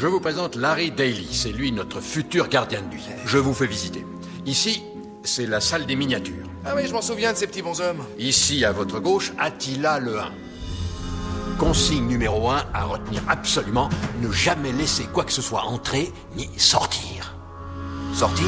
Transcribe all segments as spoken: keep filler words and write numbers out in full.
Je vous présente Larry Daly. C'est lui notre futur gardien de nuit. Je vous fais visiter. Ici, c'est la salle des miniatures. Ah oui, je m'en souviens de ces petits bonshommes. Ici, à votre gauche, Attila le un. Consigne numéro un à retenir absolument, ne jamais laisser quoi que ce soit entrer ni sortir. Sortir?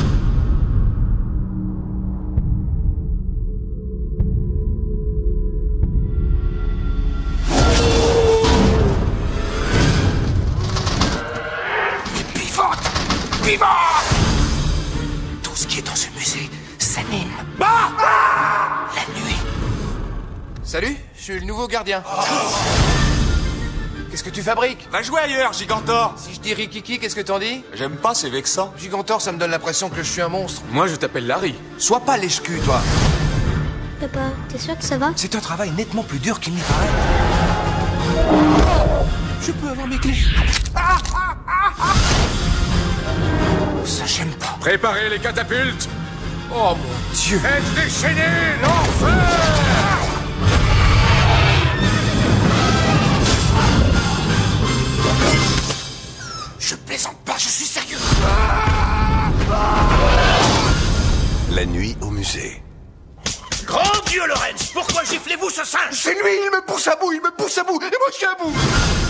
Vivant! Tout ce qui est dans ce musée s'anime. Bah! Ah! La nuit. Salut, je suis le nouveau gardien. Oh. Qu'est-ce que tu fabriques? Va jouer ailleurs, Gigantor. Si je dis Rikiki, qu'est-ce que t'en dis? J'aime pas, c'est vexant. Gigantor, ça me donne l'impression que je suis un monstre. Moi, je t'appelle Larry. Sois pas lèche-cul, toi. Papa, t'es sûr que ça va? C'est un travail nettement plus dur qu'il n'y paraît. Oh, je peux avoir mes clés. Ah, ah, ah, ah. Ça, j'aime pas. Préparez les catapultes. Oh mon Dieu. Faites déchaîner l'enfer. Je plaisante pas, je suis sérieux. La nuit au musée. Grand Dieu, Lorenz, pourquoi giflez-vous ce singe? C'est lui, il me pousse à bout, il me pousse à bout, et moi je suis à bout.